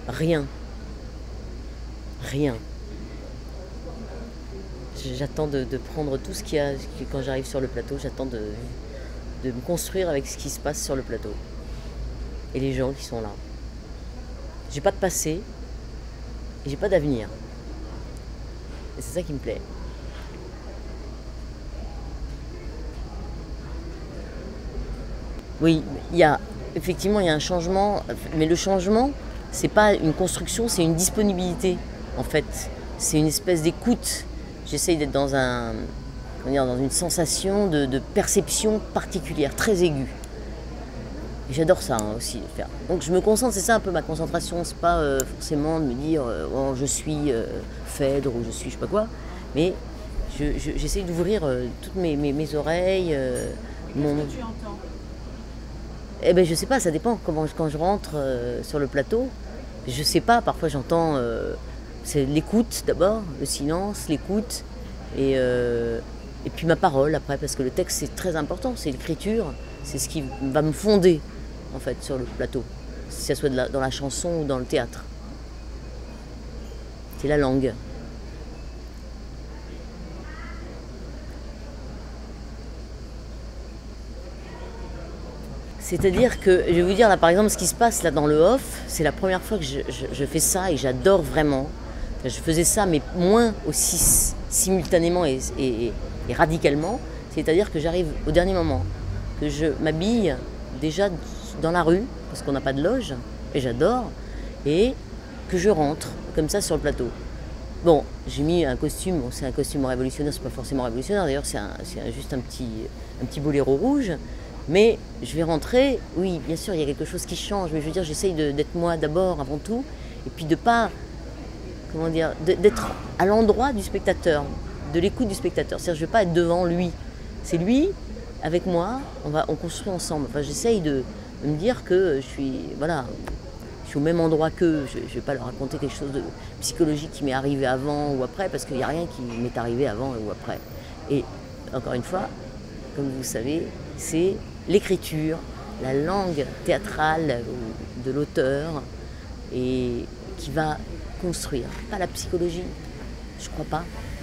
Rien. Rien. J'attends de prendre tout ce qu'il y a quand j'arrive sur le plateau. J'attends de me construire avec ce qui se passe sur le plateau. Et les gens qui sont là. J'ai pas de passé. Et j'ai pas d'avenir. Et c'est ça qui me plaît. Oui, effectivement, il y a un changement, mais le changement, c'est pas une construction, c'est une disponibilité, en fait. C'est une espèce d'écoute. J'essaye d'être dans une sensation de perception particulière, très aiguë. Et j'adore ça aussi, de faire. Donc je me concentre, c'est ça un peu ma concentration, c'est pas forcément de me dire oh, je suis Phèdre ou je suis je sais pas quoi, mais j'essaye d'ouvrir toutes mes oreilles, mon... Qu'est-ce que tu entends? Eh ben je sais pas, ça dépend. Quand je rentre sur le plateau, je sais pas, parfois j'entends c'est l'écoute d'abord, le silence, l'écoute, et puis ma parole après, parce que le texte c'est très important, c'est l'écriture, c'est ce qui va me fonder en fait sur le plateau, si ça soit dans la chanson ou dans le théâtre. C'est la langue. C'est-à-dire que, je vais vous dire là par exemple ce qui se passe là dans le off, c'est la première fois que je fais ça et j'adore vraiment. Je faisais ça mais moins aussi simultanément et radicalement. C'est-à-dire que j'arrive au dernier moment, que je m'habille déjà dans la rue, parce qu'on n'a pas de loge, et j'adore, et que je rentre comme ça sur le plateau. Bon, j'ai mis un costume, bon, c'est un costume révolutionnaire, c'est pas forcément révolutionnaire, d'ailleurs c'est juste un petit boléro rouge. Mais je vais rentrer, oui, bien sûr, il y a quelque chose qui change, mais je veux dire, j'essaye d'être moi d'abord, avant tout, et puis de pas, comment dire, d'être à l'endroit du spectateur, de l'écoute du spectateur. C'est-à-dire, je ne vais pas être devant lui. C'est lui, avec moi, on construit ensemble. Enfin, j'essaye de me dire que je suis au même endroit qu'eux. Je ne vais pas leur raconter quelque chose de psychologique qui m'est arrivé avant ou après, parce qu'il n'y a rien qui m'est arrivé avant ou après. Et encore une fois, comme vous savez, c'est l'écriture, la langue théâtrale de l'auteur, et qui va construire. Pas la psychologie, je crois pas.